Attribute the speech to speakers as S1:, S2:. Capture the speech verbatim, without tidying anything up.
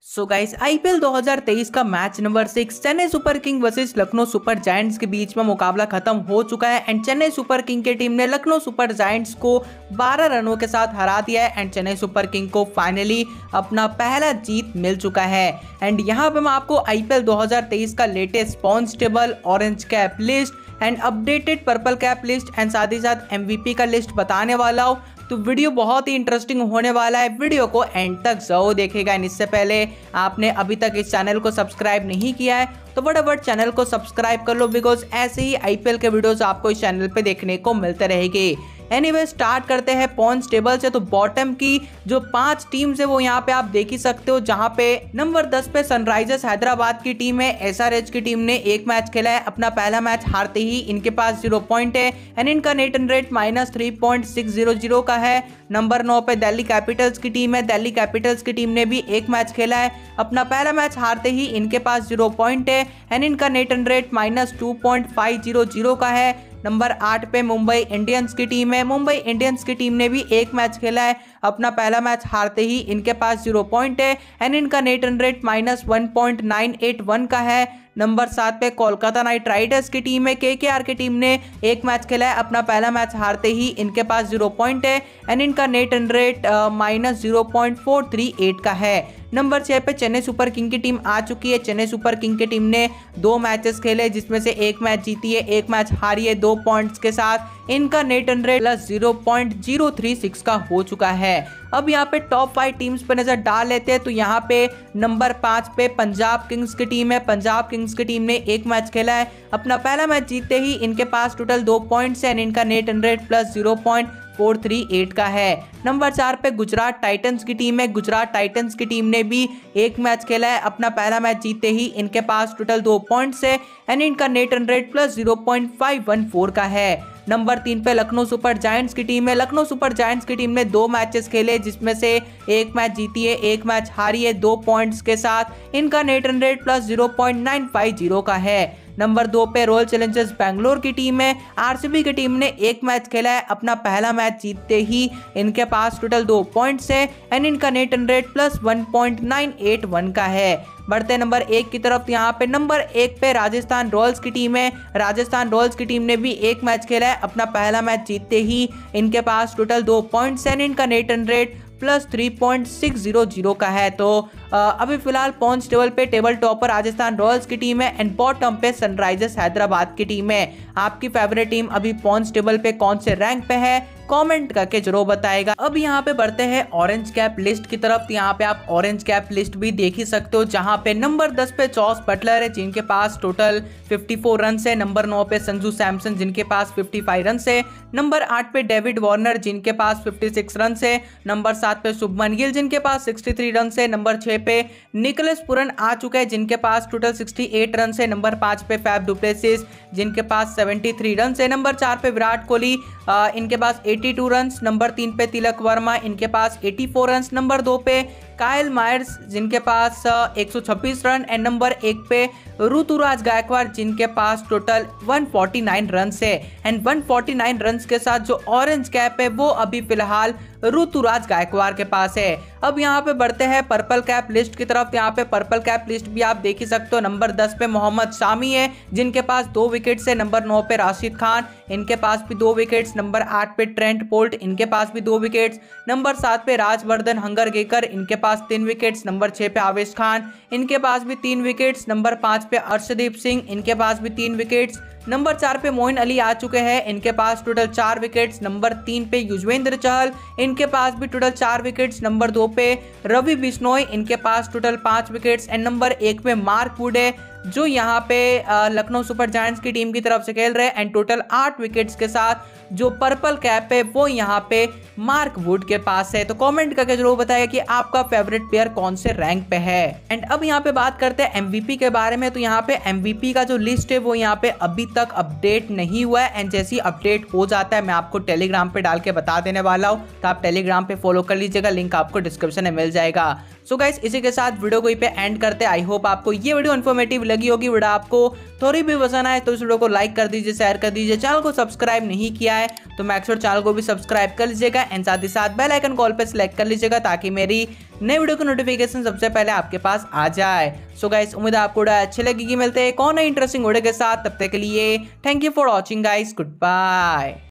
S1: So guys IPL दो हज़ार तेईस का match number six Chennai super king versus Lucknow super giants के बीच में मुकाबला खत्म हो चुका है एंड चेन्नई सुपर किंग की टीम ने लखनऊ सुपर जायंट्स को बारह रनों के साथ हरा दिया है एंड चेन्नई सुपर किंग को फाइनली अपना पहला जीत मिल चुका है। एंड यहाँ पे मैं आपको आईपीएल दो हज़ार तेईस का latest points table, orange cap list and updated purple cap list and साथ ही साथ एमवीपी का लिस्ट बताने वाला हूँ। तो वीडियो बहुत ही इंटरेस्टिंग होने वाला है, वीडियो को एंड तक जरूर देखेगा। इससे पहले आपने अभी तक इस चैनल को सब्सक्राइब नहीं किया है तो फटाफट चैनल को सब्सक्राइब कर लो, बिकॉज ऐसे ही आईपीएल के वीडियोस आपको इस चैनल पे देखने को मिलते रहेंगे। एनीवे स्टार्ट करते हैं पॉइंट्स टेबल से। तो बॉटम की जो पांच टीम्स है वो यहाँ पे आप देख ही सकते हो, जहां पे नंबर दस पे सनराइजर्स हैदराबाद की टीम है। एसआरएच की टीम ने एक मैच खेला है, अपना पहला मैच हारते ही इनके पास जीरो पॉइंट है एंड इनका net run rate minus three point six zero zero का है। नंबर नौ पे दिल्ली कैपिटल्स की टीम है। दिल्ली कैपिटल्स की टीम ने भी एक मैच खेला है, अपना पहला मैच हारते ही इनके पास जीरो पॉइंट है एंड इनका net run rate minus two point five zero zero का है। नंबर आठ पे मुंबई इंडियंस की टीम है। मुंबई इंडियंस की टीम ने भी एक मैच खेला है, अपना पहला मैच हारते ही इनके पास जीरो पॉइंट है एंड इनका net run rate minus one point nine eight one का है। नंबर सात पे कोलकाता नाइट राइडर्स की टीम है। केकेआर की टीम ने एक मैच खेला है, अपना पहला मैच हारते ही इनके पास जीरो पॉइंट है एंड इनका net run rate minus zero point four three eight का है। नंबर छह पे चेन्नई सुपर किंग की टीम आ चुकी है। चेन्नई सुपर किंग की टीम ने दो मैचेस खेले, जिसमें से एक मैच जीती है, एक मैच हारी है दो पॉइंट्स के साथ। इनका net run rate plus zero point zero three six का हो चुका है। अब यहाँ पे टॉप फाइव टीम्स पे नजर डाल लेते हैं। तो यहाँ पे नंबर पांच पे पंजाब किंग्स की टीम है। पंजाब किंग्स की टीम ने एक मैच खेला है, अपना पहला मैच जीतते ही इनके पास टोटल दो पॉइंट्स है एंड इनका net run rate plus zero point four three eight का है। नंबर चार पे गुजरात टाइटंस की टीम है। गुजरात टाइटंस की टीम ने भी एक मैच खेला है, अपना पहला मैच जीतते ही इनके पास टोटल दो पॉइंट्स है एंड इनका net run rate plus zero point five one four का है। नंबर तीन पे लखनऊ सुपर जायंट्स की टीम है। लखनऊ सुपर जायंट्स की टीम ने दो मैचेस खेले, जिसमें से एक मैच जीती है, एक मैच हारी है दो पॉइंट्स के साथ। इनका net run rate plus zero point nine five zero का है। नंबर दो पे रॉयल चैलेंजर्स बैंगलोर की टीम है। आरसीबी की टीम ने एक मैच खेला है, अपना पहला मैच जीतते ही इनके पास टोटल दो पॉइंट्स है एंड इनका net run rate plus one point nine eight one का है। बढ़ते नंबर एक की तरफ। यहाँ पे नंबर एक पे राजस्थान रॉयल्स की टीम है। राजस्थान रॉयल्स की टीम ने भी एक मैच खेला है, अपना पहला मैच जीतते ही इनके पास टोटल दो पॉइंट्स है एंड इनका net run rate plus three point six zero zero का है। तो आ, अभी फिलहाल पॉइंट्स टेबल पे टेबल टॉपर राजस्थान रॉयल्स की टीम है एंड बॉटम पे सनराइजर्स हैदराबाद की टीम है। आपकी फेवरेट टीम अभी पॉइंट्स टेबल पे कौन से रैंक पे है, कमेंट करके जरूर बताएगा। अब यहाँ पे बढ़ते हैं ऑरेंज कैप लिस्ट की तरफ। यहाँ पे आप ऑरेंज कैप लिस्ट भी देख ही सकते हो, जहाँ पे नंबर दस पे जॉस बटलर है, जिनके पास टोटल फिफ्टी फोर रन है। नंबर नौ पे संजू सैमसन, जिनके पास फिफ्टी फाइव रन है। नंबर आठ पे डेविड वार्नर, जिनके पास फिफ्टी सिक्स रन है। नंबर सात पे शुभमन गिल, जिनके पास सिक्सटी थ्री रन है। नंबर छह पे निकोलस पुरन आ चुका है, जिनके पास टोटल सिक्सटी एट रन है। नंबर पांच पे फैफ डुप्लेसिस, जिनके पास सेवेंटी थ्री रन है। नंबर चार पे विराट कोहली, इनके पास एटी टू रन। नंबर तीन पे तिलक वर्मा, इनके पास एटी फोर रन। नंबर दो पे काइल मायर्स, जिनके पास एक सौ छब्बीस रन एंड नंबर एक पे ऋतुराज गायकवाड़, जिनके पास total one forty nine run है and one forty nine run के साथ जो ऑरेंज कैप है वो अभी फिलहाल ऋतुराज गायकवाड़ के पास है। अब यहाँ पे बढ़ते हैं पर्पल कैप लिस्ट की तरफ। यहाँ पे पर्पल कैप लिस्ट भी आप देख ही सकते हो। नंबर दस पे मोहम्मद शामी है, जिनके पास दो विकेट्स है। नंबर नौ पे राशिद खान, इनके पास भी दो विकेट्स। नंबर आठ पे ट्रेंट बोल्ट, इनके पास भी दो विकेट्स। नंबर सात पे राजवर्धन हंगरगेकर, इनके पास तीन विकेट्स। नंबर छह पे आवेश खान, इनके पास भी तीन विकेट्स। नंबर पांच पे अर्शदीप सिंह, इनके पास भी तीन विकेट्स। नंबर चार पे मोइन अली आ चुके हैं, इनके पास टोटल चार विकेट्स। नंबर तीन पे युजवेंद्र चहल, इनके पास भी टोटल चार विकेट्स। नंबर दो पे रवि बिश्नोई, इनके पास टोटल पांच विकेट्स एंड नंबर एक पे मार्क वुड है, जो यहाँ पे लखनऊ सुपर जायंट्स की टीम की तरफ से खेल रहे हैं एंड टोटल आठ विकेट्स के साथ जो पर्पल कैप है वो यहाँ पे मार्क वुड के पास है। तो कमेंट करके जरूर बताइए कि आपका फेवरेट प्लेयर कौन से रैंक पे है। एंड अब यहाँ पे बात करते हैं एमवीपी के बारे में। तो यहाँ पे एमवीपी का जो लिस्ट है वो यहाँ पे अभी तक अपडेट नहीं हुआ है एंड जैसे ही अपडेट हो जाता है मैं आपको टेलीग्राम पे डाल के बता देने वाला हूँ, तो आप टेलीग्राम पे फॉलो कर लीजिएगा, लिंक आपको डिस्क्रिप्शन में मिल जाएगा। सो गाइस इसी के साथ वीडियो को पे एंड करते हैं। आई होप आपको ये वीडियो इन्फॉर्मेटिव लगी होगी। वीडियो आपको थोड़ी भी पसंद आए तो इस वीडियो को लाइक कर दीजिए, शेयर कर दीजिए। चैनल को सब्सक्राइब नहीं किया है है तो मैक श्योर चैनल को भी सब्सक्राइब कर लीजिएगा एंड साथ ही साथ बेल आइकन कॉल पे सिलेक्ट कर लीजिएगा ताकि मेरी नई वीडियो की नोटिफिकेशन सबसे पहले आपके पास आ जाए। सो गाइस, उम्मीद है आपको वीडियो अच्छी लगेगी। मिलते हैं कौन है इंटरेस्टिंग वीडियो के साथ, तब तक के लिए thank you for watching guys, good bye.